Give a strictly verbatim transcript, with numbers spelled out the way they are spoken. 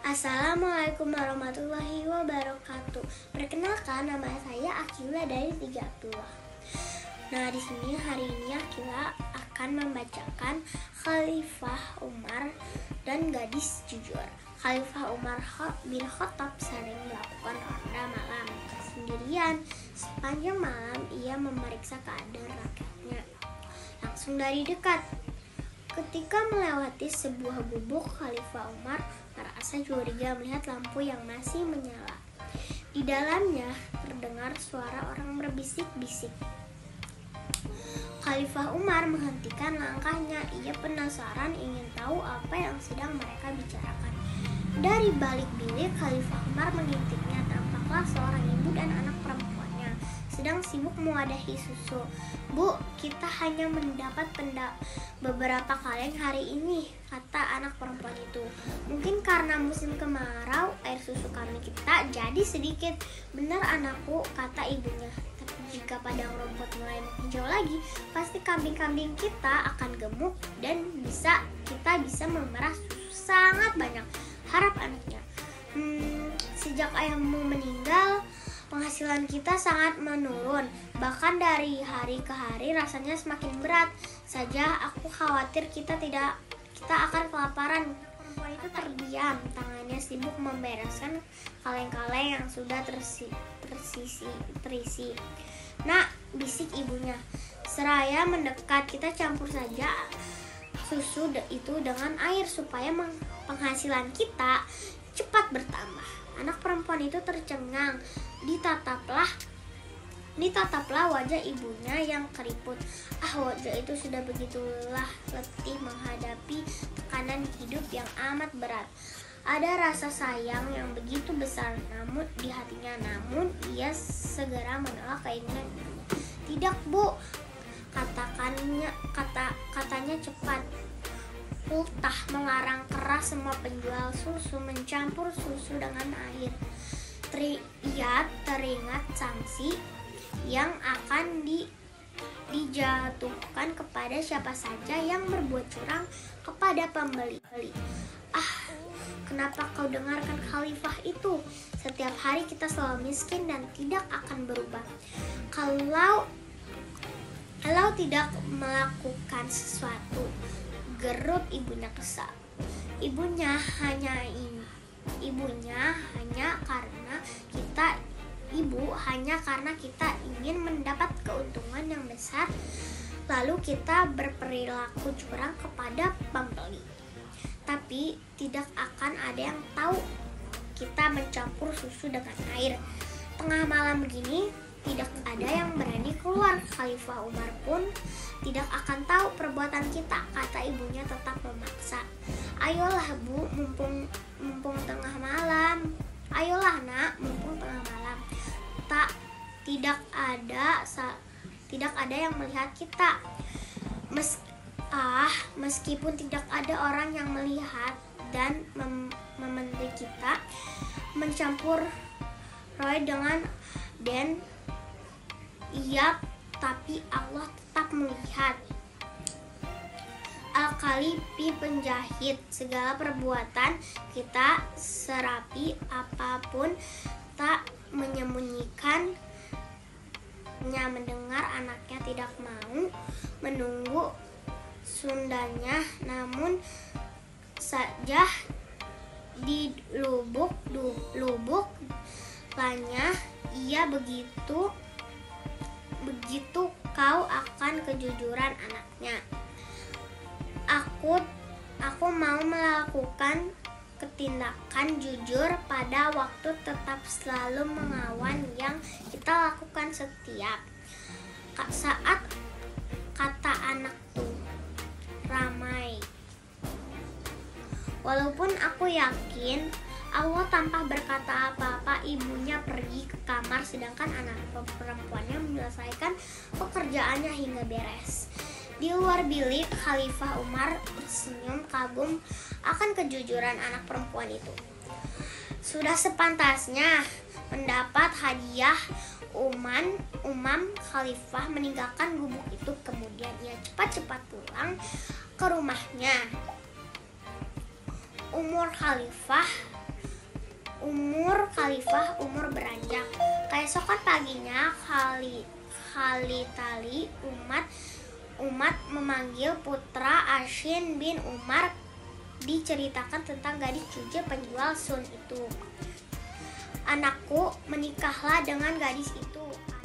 Assalamualaikum warahmatullahi wabarakatuh. Perkenalkan, nama saya Akila dari tiga Abdullah. Nah, di sini hari ini Akila akan membacakan Khalifah Umar dan Gadis Jujur. Khalifah Umar bin Khattab sering melakukan ronda malam sendirian. Sepanjang malam ia memeriksa keadaan rakyatnya langsung dari dekat. Ketika melewati sebuah gubuk, Khalifah Umar merasa curiga melihat lampu yang masih menyala. Di dalamnya terdengar suara orang berbisik-bisik. Khalifah Umar menghentikan langkahnya. Ia penasaran ingin tahu apa yang sedang mereka bicarakan. Dari balik bilik, Khalifah Umar mengintipnya. Tampaklah seorang ibu dan anak perempuannya sedang sibuk mewadahi susu. "Bu, kita hanya mendapat penda beberapa kaleng hari ini," kata anak perempuan itu. "Mungkin karena musim kemarau, air susu kami kita jadi sedikit." "Benar anakku," kata ibunya. "Tapi jika padang rumput mulai menghijau lagi, pasti kambing-kambing kita akan gemuk dan bisa kita bisa memerah susu sangat banyak," harap anaknya. Hmm, "sejak ayahmu meninggal, penghasilan kita sangat menurun. Bahkan dari hari ke hari rasanya semakin berat saja. Aku khawatir kita tidak kita akan kelaparan." Perempuan itu terdiam, tangannya sibuk membereskan kaleng-kaleng yang sudah tersi, tersisi, terisi. "Nak," bisik ibunya, seraya mendekat, "kita campur saja susu itu dengan air supaya penghasilan kita cepat bertambah." Anak perempuan itu tercengang. Ditataplah Ditataplah wajah ibunya yang keriput. Ah, wajah itu sudah begitulah letih menghadapi tekanan hidup yang amat berat. Ada rasa sayang yang begitu besar namun di hatinya, namun ia segera menolak keinginan ibunya. "Tidak, Bu," katakannya kata katanya cepat. "Ultah melarang keras semua penjual susu mencampur susu dengan air. Ia teringat sanksi yang akan di, dijatuhkan kepada siapa saja yang berbuat curang kepada pembeli." "Ah, kenapa kau dengarkan khalifah itu? Setiap hari kita selalu miskin dan tidak akan berubah. Kalau kalau tidak melakukan sesuatu," gerut ibunya kesal. Ibunya hanya ini Ibunya hanya karena kita Ibu hanya karena kita ingin mendapat keuntungan yang besar, lalu kita berperilaku curang kepada pembeli. Tapi tidak akan ada yang tahu kita mencampur susu dengan air. Tengah malam begini, tidak ada yang berani keluar. Khalifah Umar pun tidak akan tahu perbuatan kita," kata ibunya tetap memaksa. "Ayolah Bu, mumpung mumpung tengah malam. Ayolah Nak, mumpung tengah malam. Tak tidak ada sa, tidak ada yang melihat kita. Mes, ah, meskipun tidak ada orang yang melihat dan mem, mementing kita mencampur roy dengan dan iya, tapi Allah tetap melihat." Al-Khalifi penjahit, segala perbuatan kita serapi apapun tak menyembunyikannya. Mendengar anaknya tidak mau menunggu sundanya, namun saja di lubuk lubuk lanya ia begitu begitu kau akan kejujuran anaknya. Aku aku mau melakukan ketindakan jujur pada waktu, tetap selalu mengawan yang kita lakukan setiap saat," kata anak tuh ramai. "Walaupun aku yakin Allah tanpa berkata apa-apa," ibunya pergi ke kamar sedangkan anak perempuannya menyelesaikan pekerjaannya hingga beres. Di luar bilik, Khalifah Umar tersenyum kagum akan kejujuran anak perempuan itu. Sudah sepantasnya mendapat hadiah. Uman, Umam Khalifah meninggalkan gubuk itu. Kemudian ia cepat-cepat pulang ke rumahnya. Umur Khalifah Umur Khalifah umur beranjak. Keesokan paginya Khali Khalitali umat umat memanggil putra Ashin bin Umar. Diceritakan tentang gadis cucu penjual sun itu. Anakku, menikahlah dengan gadis itu.